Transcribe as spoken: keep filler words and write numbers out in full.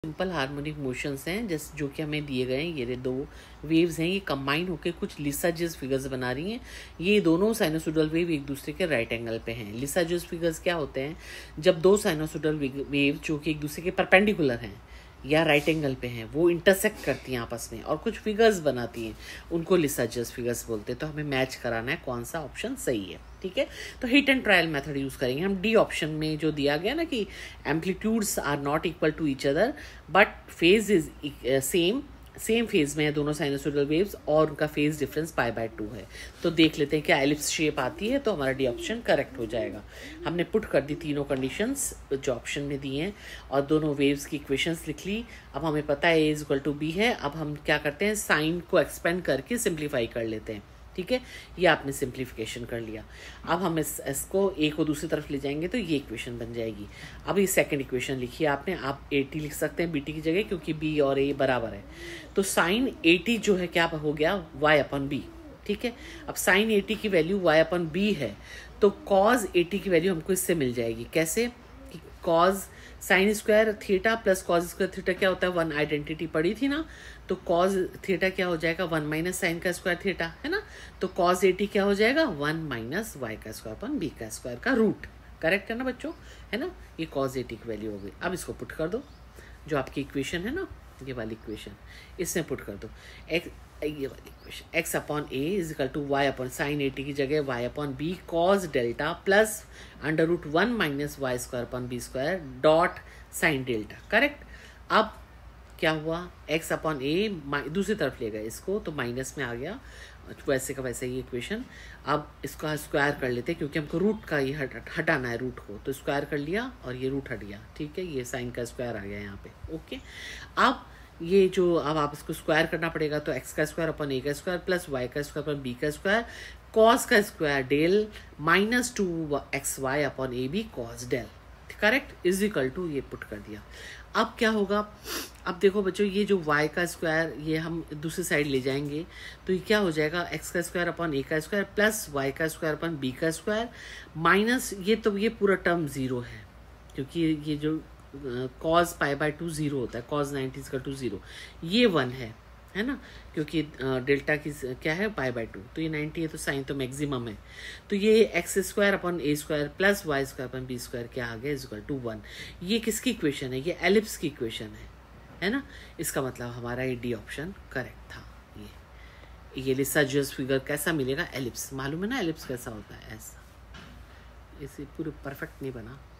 Simple harmonic motions हैं जैसे जो कि हमें दिए गए हैं। ये दो वेव्स हैं, ये कंबाइन होकर कुछ लिसाजियस फिगर्स बना रही हैं। ये दोनों साइनोसोइडल वेव एक दूसरे के राइट एंगल पे हैं। लिसाजियस फिगर्स क्या होते हैं? जब दो साइनोसोइडल वेव जो कि एक दूसरे के परपेंडिकुलर हैं या राइट एंगल पे हैं, वो इंटरसेक्ट करती हैं आपस में और कुछ फिगर्स बनाती हैं, उनको लिसाजियस फिगर्स बोलते हैं। तो हमें मैच कराना है कौन सा ऑप्शन सही है, ठीक है। तो hit and trial method use करेंगे हम। डी ऑप्शन में जो दिया गया ना कि amplitudes are not equal to each other but phase is same, same phase में है दोनों साइनोसोइडल वेव्स और उनका phase difference pi by two है। तो देख लेते हैं क्या एलिप्स शेप आती है, तो हमारा डी ऑप्शन करेक्ट हो जाएगा। हमने पुट कर दी तीनों कंडीशंस जो ऑप्शन में दी हैं और दोनों वेव्स की इक्वेशंस लिख ली। अब हमें पता है A is equal to B है। अब हम क्या करते हैं, साइन को एक्सपेंड करके सिंप्लीफाई कर लेते हैं, ठीक है। ये आपने सिंप्लीफिकेशन कर लिया। अब हम इस इसको ए को दूसरी तरफ ले जाएंगे तो ये इक्वेशन बन जाएगी। अब ये सेकंड इक्वेशन लिखिए आपने, आप ए टी लिख सकते हैं बी टी की जगह, क्योंकि बी और ए बराबर है। तो साइन ए टी जो है क्या हो गया, वाई अपन बी, ठीक है। अब साइन ए टी की वैल्यू वाई अपन बी है, तो कॉज ए टी की वैल्यू हमको इससे मिल जाएगी। कैसे कि cos sine square theta plus cos square theta क्या होता है, वन आइडेंटिटी पड़ी थी ना। तो कॉज थीटा क्या हो जाएगा, वन माइनस साइन का स्क्वायर थीटा, है ना। तो कॉज एटी क्या हो जाएगा, वन माइनस वाई का स्क्वायर अपन बी का स्क्वायर का रूट। करेक्ट है ना बच्चों, है ना। ये कॉज एटी की वैल्यू हो गई। अब इसको पुट कर दो, जो आपकी इक्वेशन है ना, ये वाली इक्वेशन, इसमें पुट कर दो। एक्स, ये वाली equation X upon A is equal to Y upon sine AT की जगह Y upon B cos delta plus under root one minus Y square upon B square dot sine delta. Correct. अब क्या हुआ, x upon ए दूसरी तरफ ले गए इसको, तो माइनस में आ गया, वैसे का वैसे ही इक्वेशन। अब इसका स्क्वायर कर लेते हैं क्योंकि हमको रूट का ये हट, हटाना है रूट को, तो स्क्वायर कर लिया और ये रूट हट गया, ठीक है। ये साइन का स्क्वायर आ गया यहाँ पे, ओके। अब ये जो अब आप इसको स्क्वायर करना पड़ेगा, तो x का स्क्वायर अपन ए का स्क्वायर प्लस वाई का स्क्वायर अपन बी का स्क्वायर कॉस का square del minus two X Y upon A B cos del, correct, is equal to ये पुट कर दिया। अब क्या होगा, अब देखो बच्चों, ये जो y का स्क्वायर ये हम दूसरी साइड ले जाएंगे, तो ये क्या हो जाएगा, x का स्क्वायर अपन a का स्क्वायर प्लस y का स्क्वायर अपन b का स्क्वायर माइनस ये, तो ये पूरा टर्म जीरो है क्योंकि ये जो cos pi by two zero होता है, कॉज नाइन्टी का टू जीरो, ये वन है है ना, क्योंकि डेल्टा की क्या है पाई बाय टू, तो ये नाइन्टी है, तो साइन तो मैक्सिमम है। तो ये X square upon A square plus Y square upon B square क्या आ गया, इज इक्वल टू वन। ये किसकी इक्वेशन है, ये एलिप्स की इक्वेशन है, है ना। इसका मतलब हमारा ये डी ऑप्शन करेक्ट था। ये ये लिसाजियस फिगर कैसा मिलेगा, एलिप्स, मालूम है ना एलिप्स कैसा होता है, ऐसा। इसे पूरे परफेक्ट नहीं बना।